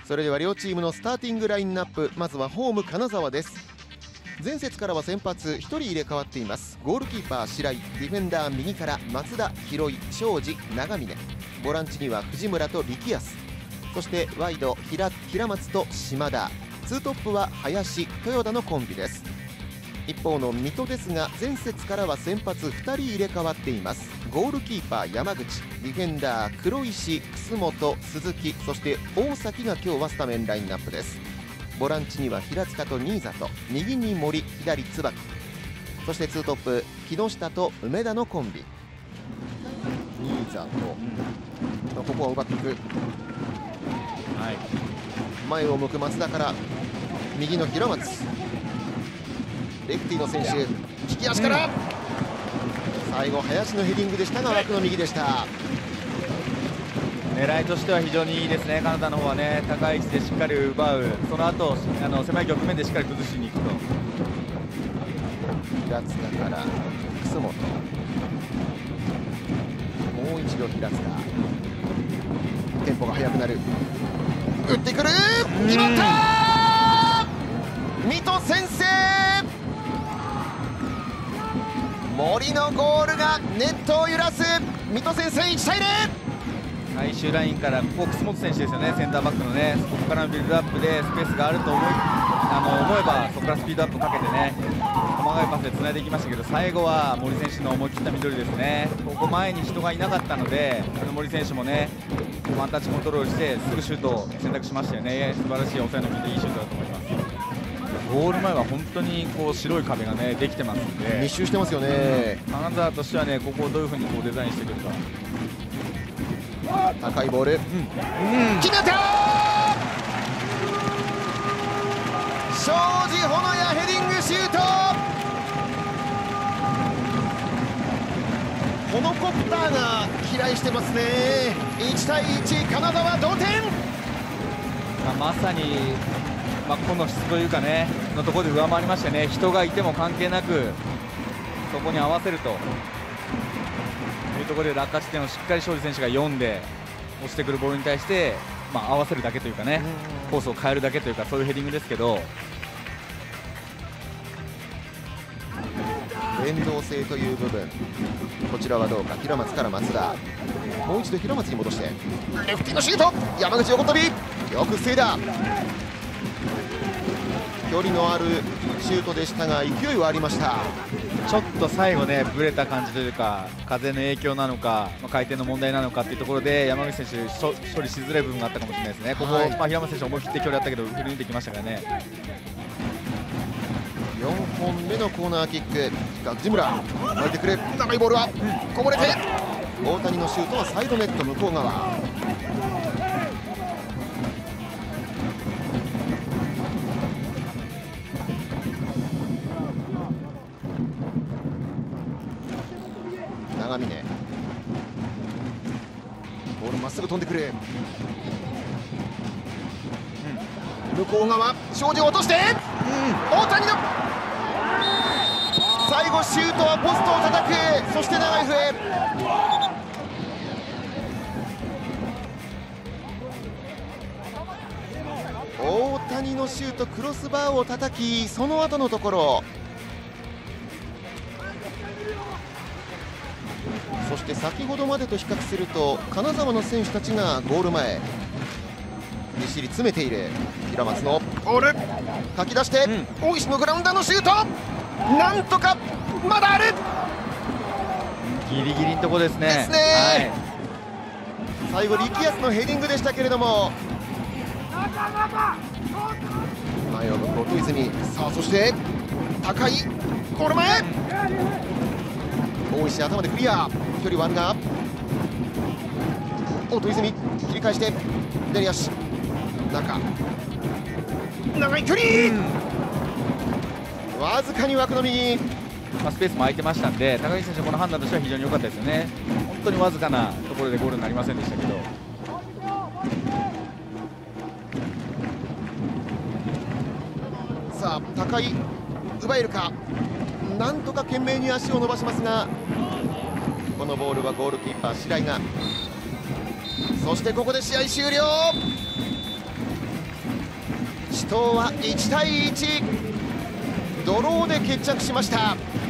それでは両チームのスターティングラインナップ、まずはホーム金沢です。前節からは先発1人入れ替わっています。ゴールキーパー白井、ディフェンダー右から松田、広井、庄司、長峰、ボランチには藤村と力安、そしてワイド平松と島田、ツートップは林、豊田のコンビです。一方の水戸ですが、前節からは先発2人入れ替わっています。ゴールキーパー山口、ディフェンダー黒石、楠本、鈴木、そして大崎が今日はスタメンラインナップです。ボランチには平塚と新里、右に森、左椿、そしてツートップ木下と梅田のコンビ。新里、ここは奪っていく、はい、前を向く松田から右の平松、レフティの選手、利き足から、最後林のヘディングでしたが枠の右でした。 狙いとしては非常にいいですね。カナダの方はね、高い位置でしっかり奪う、その後狭い局面でしっかり崩しに行くと。 平塚から楠本、もう一度平塚、テンポが速くなる、打ってくる、決まった、水戸先制、森のゴールがネットを揺らす、水戸先制、1対0。 最終ラインからここ楠本選手ですよね、センターバックのね、ここからのビルドアップでスペースがあると思えばそこからスピードアップかけてね、細かいパスでつないでいきましたけど、最後は森選手の思い切ったミドルですね。ここ前に人がいなかったので、森選手もねワンタッチコントロールしてすぐシュートを選択しましたよね。素晴らしい抑えの効いたいいシュートだと思います。ゴール前は本当にこう白い壁がねできてますんで、 密集してますよね。 金沢としてはね、ここをどういうふうにこうデザインしてくるか。 高いボール、決めた、庄司ほのやヘディングシュート、ホノコプターが飛来してますね。1対1、金沢同点。 まさに、この質というかねのところで上回りましたね。人がいても関係なくそこに合わせるというところで、落下地点をしっかり庄司選手が読んで落ちてくるボールに対して、合わせるだけというかね、コースを変えるだけというか、そういうヘディングですけど、 連動性という部分、こちらはどうか。平松から松田、もう一度平松に戻して、レフティのシュート、山口横跳び、よく防いだ。距離のあるシュートでしたが勢いはありました。 ちょっと最後ねぶれた感じというか、風の影響なのか、回転の問題なのかっていうところで山口選手処理しづらい部分があったかもしれないですね。ここ、平松選手思い切って距離あったけど振り抜いてきましたからね。 4本目のコーナーキック、藤村巻いてくれ、長いボールはこぼれて、大谷のシュートはサイドネット向こう側。長峰、ボールまっすぐ飛んでくる、向こう側、庄司を落として、大谷の最後シュートはポストを叩く、そして長い笛、大谷のシュート、クロスバーを叩き、その後のところ、そして先ほどまでと比較すると金沢の選手たちがゴール前ぎっしり詰めている。平松のボールかき出して、大石のグラウンダーのシュート、なんとかまだある、 ギリギリのところですね。 ですね、最後力安のヘディングでしたけれども、前を向く音泉、さあそして高いゴール前、大石頭でクリア、距離はあるが、音泉切り返して左足中、長い距離、わずかに枠の右、 スペースも空いてましたんで、高木選手この判断としては非常に良かったですよね。本当にわずかなところでゴールになりませんでしたけど、 さあ高い奪えるか、なんとか懸命に足を伸ばしますが、このボールはゴールキーパー白井が、そしてここで試合終了。 死闘は1対1、ドローで決着しました。